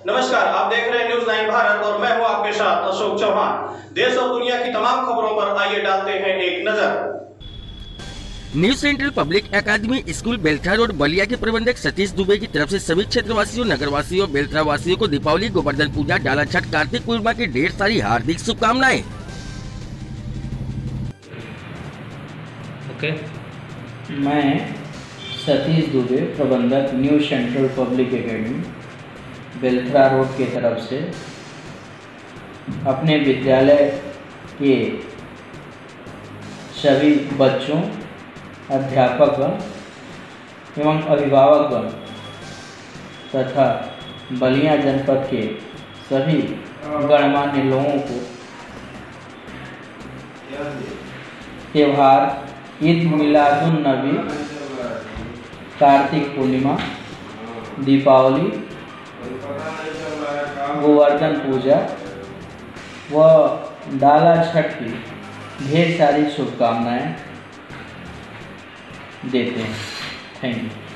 नमस्कार, आप देख रहे हैं न्यूज़ 9 भारत और मैं हूं आपके साथ अशोक चौहान। देश और दुनिया की तमाम खबरों पर आइए डालते हैं एक नजर। New central public academy school Beltra road Ballia के प्रबंधक सतीश दुबे की तरफ से सभी क्षेत्रवासियों, नगरवासियों, बेल्ट्रा वासियों को दीपावली, गोवर्धन पूजा, डाला छठ, कार्तिक पूर्णिमा की ढेर सारी हार्दिक शुभकामनाएं। मैं सतीश दुबे, प्रबंधक new central public academy Beltra road की तरफ से अपने विद्यालय के सभी बच्चों, अध्यापकगण एवं अभिभावकगण तथा बलिया जनपद के सभी गणमान्य लोगों को त्यौहार ईद मिलादुन नबी, कार्तिक पूर्णिमा, दीपावली, गोवर्धन पूजा व डाला छठ की ढेर सारी शुभकामनाएं देते हैं। Thank you.